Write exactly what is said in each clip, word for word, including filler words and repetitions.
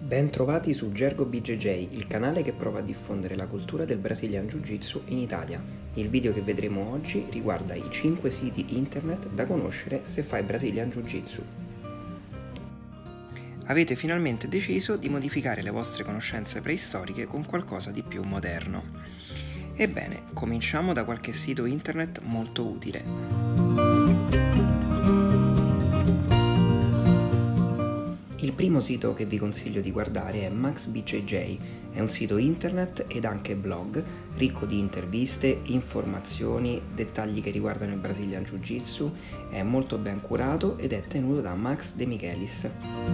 Ben trovati su Gergo B J J, il canale che prova a diffondere la cultura del Brazilian Jiu-Jitsu in Italia. Il video che vedremo oggi riguarda i cinque siti internet da conoscere se fai Brazilian Jiu-Jitsu. Avete finalmente deciso di modificare le vostre conoscenze preistoriche con qualcosa di più moderno. Ebbene, cominciamo da qualche sito internet molto utile. Il primo sito che vi consiglio di guardare è Max B J J, è un sito internet ed anche blog ricco di interviste, informazioni, dettagli che riguardano il Brazilian Jiu-Jitsu, è molto ben curato ed è tenuto da Max De Michelis.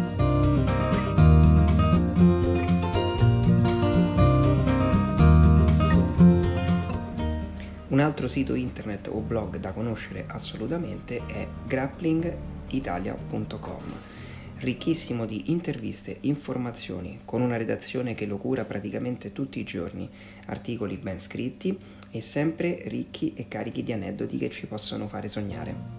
Un altro sito internet o blog da conoscere assolutamente è grappling italia punto com. Ricchissimo di interviste, informazioni, con una redazione che lo cura praticamente tutti i giorni, articoli ben scritti e sempre ricchi e carichi di aneddoti che ci possono fare sognare.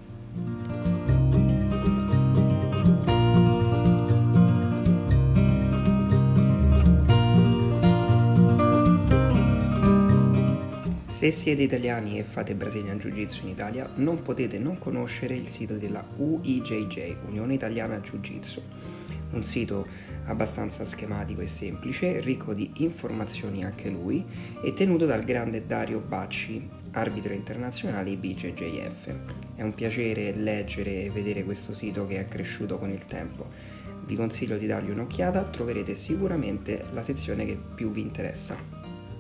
Se siete italiani e fate Brazilian Jiu-Jitsu in Italia, non potete non conoscere il sito della U I J J, Unione Italiana Jiu-Jitsu, un sito abbastanza schematico e semplice, ricco di informazioni anche lui, e tenuto dal grande Dario Bacci, arbitro internazionale B J J F. È un piacere leggere e vedere questo sito che è cresciuto con il tempo. Vi consiglio di dargli un'occhiata, troverete sicuramente la sezione che più vi interessa.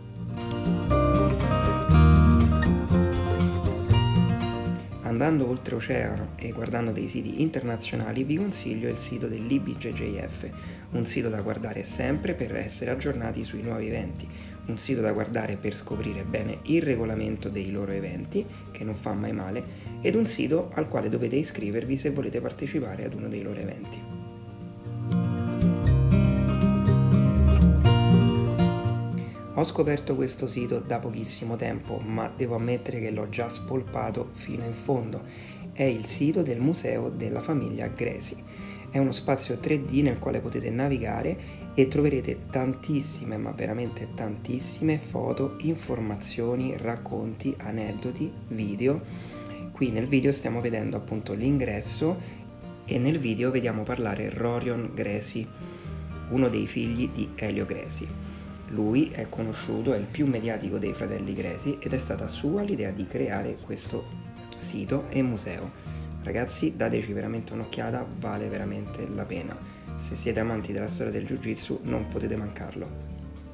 Andando oltreoceano e guardando dei siti internazionali vi consiglio il sito dell'I B J J F, un sito da guardare sempre per essere aggiornati sui nuovi eventi, un sito da guardare per scoprire bene il regolamento dei loro eventi, che non fa mai male, ed un sito al quale dovete iscrivervi se volete partecipare ad uno dei loro eventi. Ho scoperto questo sito da pochissimo tempo, ma devo ammettere che l'ho già spolpato fino in fondo. È il sito del Museo della famiglia Gresi. È uno spazio tre D nel quale potete navigare e troverete tantissime, ma veramente tantissime foto, informazioni, racconti, aneddoti, video. Qui nel video stiamo vedendo appunto l'ingresso e nel video vediamo parlare Rorion Gresi, uno dei figli di Elio Gresi. Lui è conosciuto, è il più mediatico dei fratelli Gresi ed è stata sua l'idea di creare questo sito e museo. Ragazzi, dateci veramente un'occhiata, vale veramente la pena. Se siete amanti della storia del Jiu-Jitsu non potete mancarlo.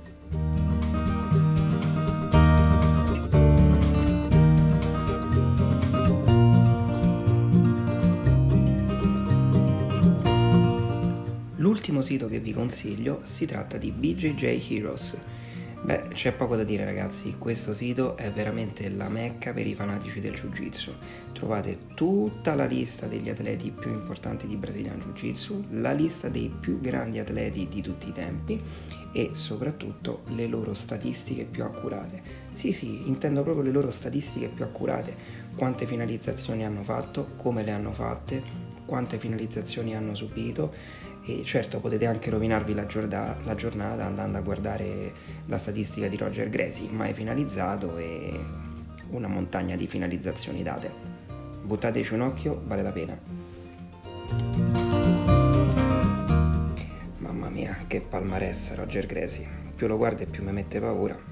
L'ultimo sito che vi consiglio si tratta di B J J Heroes. Beh, c'è poco da dire ragazzi, questo sito è veramente la mecca per i fanatici del Jiu-Jitsu. Trovate tutta la lista degli atleti più importanti di Brazilian Jiu-Jitsu, la lista dei più grandi atleti di tutti i tempi e soprattutto le loro statistiche più accurate. Sì sì, intendo proprio le loro statistiche più accurate, quante finalizzazioni hanno fatto, come le hanno fatte, quante finalizzazioni hanno subito. E certo potete anche rovinarvi la, giornata, la giornata andando a guardare la statistica di Roger Gresi, mai finalizzato e una montagna di finalizzazioni date. Buttateci un occhio, vale la pena. Mamma mia, che palmarès Roger Gresi, più lo guardo e più mi mette paura.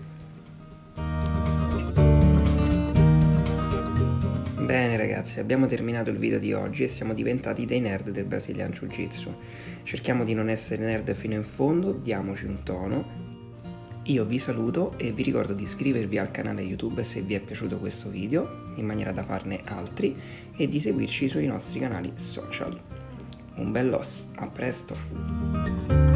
Bene ragazzi, abbiamo terminato il video di oggi e siamo diventati dei nerd del Brazilian Jiu-Jitsu. Cerchiamo di non essere nerd fino in fondo, diamoci un tono. Io vi saluto e vi ricordo di iscrivervi al canale YouTube se vi è piaciuto questo video, in maniera da farne altri, e di seguirci sui nostri canali social. Un bel los, a presto!